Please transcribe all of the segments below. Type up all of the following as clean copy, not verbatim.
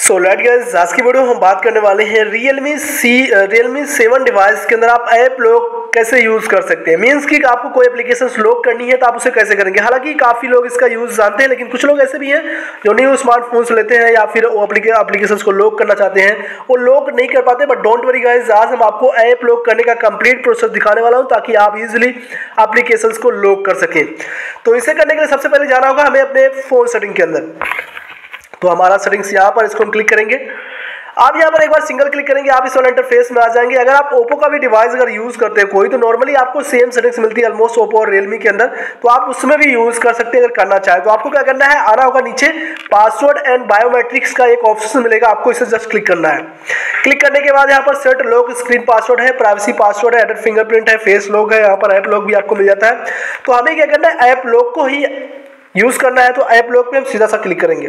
So let guys, आज की video हम बात करने वाले हैं Realme 7 डिवाइस के अंदर आप ऐप लॉक कैसे यूज़ कर सकते हैं। मीन्स कि आपको कोई एप्लीकेशन लॉक करनी है तो आप उसे कैसे करेंगे। हालांकि काफ़ी लोग इसका यूज़ जानते हैं, लेकिन कुछ लोग ऐसे भी हैं जो न्यू स्मार्टफोन्स लेते हैं या फिर वो एप्लीकेशन को लॉक करना चाहते हैं, वो लॉक नहीं कर पाते। बट डोंट वरी गाइस, आज हम आपको ऐप लॉक करने का कंप्लीट प्रोसेस दिखाने वाला हूँ ताकि आप इजीली एप्लीकेशन को लॉक कर सकें। तो इसे करने के लिए सबसे पहले जाना होगा हमें अपने फ़ोन सेटिंग के अंदर। तो हमारा सेटिंग्स यहाँ पर, इसको हम क्लिक करेंगे। आप यहाँ पर एक बार सिंगल क्लिक करेंगे, आप इस वाले इंटरफेस में आ जाएंगे। अगर आप ओप्पो का भी डिवाइस अगर यूज़ करते हैं कोई, तो नॉर्मली आपको सेम सेटिंग्स मिलती है ऑलमोस्ट ओप्पो और रियलमी के अंदर, तो आप उसमें भी यूज़ कर सकते हैं अगर करना चाहे। तो आपको क्या करना है, आना होगा नीचे पासवर्ड एंड बायोमेट्रिक्स का एक ऑप्शन मिलेगा, आपको इसे जस्ट क्लिक करना है। क्लिक करने के बाद यहाँ पर सेट लॉक स्क्रीन पासवर्ड है, प्राइवेसी पासवर्ड है, एडेड फिंगरप्रिंट है, फेस लॉक है, यहाँ पर ऐप लॉक भी आपको मिल जाता है। तो हमें क्या करना है, ऐप लॉक को ही यूज़ करना है। तो ऐप लॉक पे हम सीधा सा क्लिक करेंगे।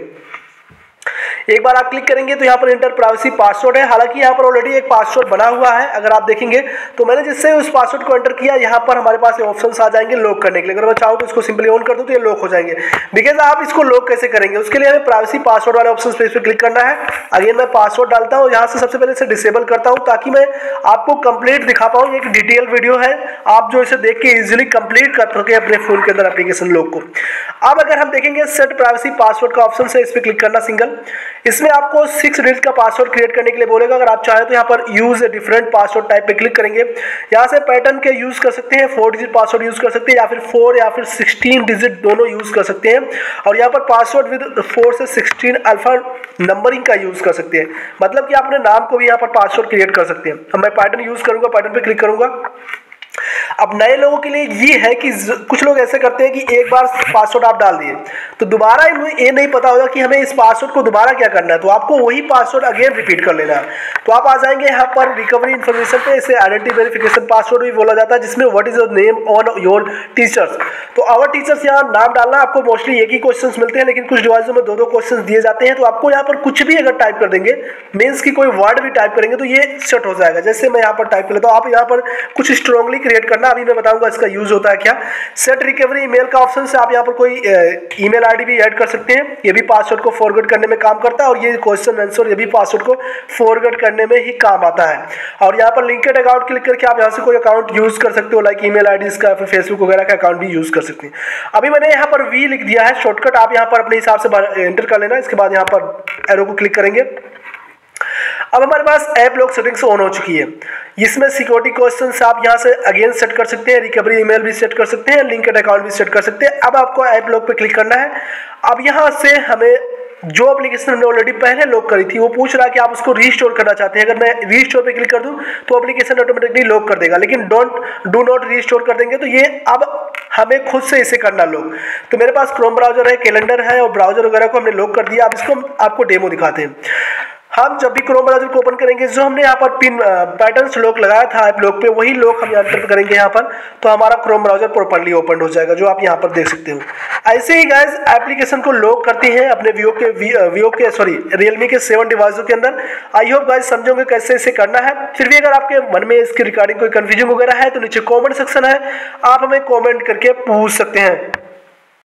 एक बार आप क्लिक करेंगे तो यहाँ पर इंटर प्राइवेसी पासवर्ड है। हालांकि यहाँ पर ऑलरेडी एक पासवर्ड बना हुआ है, अगर आप देखेंगे तो मैंने जिससे उस पासवर्ड को एंटर किया, यहाँ पर हमारे पास ऑप्शंस आ जाएंगे लॉक करने के लिए। अगर मैं चाहूँ तो इसको सिंपली ऑन कर दूँ तो ये लॉक हो जाएंगे। बिकॉज आप इसको लॉक कैसे करेंगे, उसके लिए हमें प्राइवेसी पासवर्ड वाले ऑप्शन पे इस पर क्लिक करना है। अगेन मैं पासवर्ड डालता हूँ, यहाँ से सबसे पहले इसे डिसेबल करता हूँ ताकि मैं आपको कंप्लीट दिखा पाऊँ। एक डिटेल वीडियो है, आप जो इसे देख के इजिली कंप्लीट कर सके अपने फोन के अंदर एप्लीकेशन लॉक को। अब अगर हम देखेंगे सेट प्राइवेसी पासवर्ड का ऑप्शन है, इस पर क्लिक करना सिंगल। इसमें आपको 6 डिजिट का पासवर्ड क्रिएट करने के लिए बोलेगा। अगर आप चाहें तो यहाँ पर use a different password type पे क्लिक करेंगे। यहाँ से पैटर्न के यूज कर सकते हैं, 4 डिजिट पासवर्ड यूज कर सकते हैं, या फिर 4 या फिर 16 डिजिट दोनों यूज कर सकते हैं। और यहाँ पर पासवर्ड विद 4 से 16 अल्फा नंबरिंग का यूज कर सकते हैं, मतलब कि आप अपने नाम को भी यहाँ पर पासवर्ड क्रिएट कर सकते हैं। अब मैं पैटर्न यूज करूंगा, पैटर्न पे क्लिक करूंगा। अब नए लोगों के लिए ये है कि कुछ लोग ऐसे करते हैं कि एक बार पासवर्ड आप डाल दिए तो दोबारा ये नहीं पता होगा कि हमें इस पासवर्ड को दोबारा क्या करना है, तो आपको वही पासवर्ड अगेन रिपीट कर लेना है। तो आप आ जाएंगे यहाँ पर रिकवरी इन्फॉर्मेशन पे, इसे आइडेंटिटी वेरिफिकेशन पासवर्ड भी बोला जाता है, जिसमें what is your name on your teachers. तो आवर टीचर्स यहाँ नाम डालना, आपको मोस्टली एक ही क्वेश्चन मिलते हैं, लेकिन कुछ डिवाइसों में 2-2 क्वेश्चन दिए जाते हैं। तो आपको यहाँ पर कुछ भी अगर टाइप कर देंगे, मीन्स की कोई वर्ड भी टाइप करेंगे तो ये सेट हो जाएगा। जैसे मैं यहाँ पर टाइप कर लेता हूँ, आप यहाँ पर कुछ स्ट्रांगली क्रिएट करना, अभी मैं बताऊंगा इसका यूज होता है क्या। सेट रिकवरी ईमेल का ऑप्शन से आप यहाँ पर कोई ईमेल आईडी भी ऐड कर सकते हैं, ये भी पासवर्ड को फॉरवर्ड करने में काम करता है। और ये क्वेश्चन आंसर ये भी पासवर्ड को फॉरवर्ड करने में ही काम आता है। और यहाँ पर लिंकेड अकाउंट क्लिक करके आप यहाँ से कोई अकाउंट यूज कर सकते हो, लाइक ईमेल आईडी का, फिर फेसबुक वगैरह का अकाउंट भी यूज कर सकते हैं। अभी मैंने यहाँ पर वी लिख दिया है शॉर्टकट, आप यहाँ पर अपने हिसाब से एंटर कर लेना। इसके बाद यहाँ पर एरो को क्लिक करेंगे। अब हमारे पास ऐप लॉक सेटिंग्स ऑन हो चुकी है। इसमें सिक्योरिटी क्वेश्चंस आप यहाँ से अगेन सेट कर सकते हैं, रिकवरी ईमेल भी सेट कर सकते हैं, लिंक्ड अकाउंट भी सेट कर सकते हैं। अब आपको ऐप लॉक पे क्लिक करना है। अब यहाँ से हमें जो एप्लीकेशन हमने ऑलरेडी पहले लॉक करी थी वो पूछ रहा है कि आप उसको रीस्टोर करना चाहते हैं। अगर मैं रीस्टोर पे क्लिक कर दूं तो एप्लीकेशन ऑटोमेटिकली लॉक कर देगा, लेकिन डू नॉट रीस्टोर कर देंगे तो ये अब हमें खुद से इसे करना लॉक। तो मेरे पास क्रोम ब्राउजर है, कैलेंडर है, और ब्राउजर वगैरह को हमने लॉक कर दिया। अब इसको आपको डेमो दिखाते हैं। हम जब भी क्रोम ब्राउजर को ओपन करेंगे, जो हमने यहाँ पर पिन पैटर्न लॉक लगाया था ऐप लॉक पे, वही लॉक हम एंटर करेंगे यहाँ पर, तो हमारा क्रोम ब्राउजर प्रॉपर्ली ओपन हो जाएगा, जो आप यहाँ पर देख सकते हो। ऐसे ही गाइस एप्लीकेशन को लॉक करते हैं अपने रियलमी के 7 डिवाइसों के अंदर। आई होप गाइस समझोगे कैसे इसे करना है। फिर भी अगर आपके मन में इसके रिगार्डिंग कोई कंफ्यूजन वगैरह है तो नीचे कॉमेंट सेक्शन है, आप हमें कॉमेंट करके पूछ सकते हैं।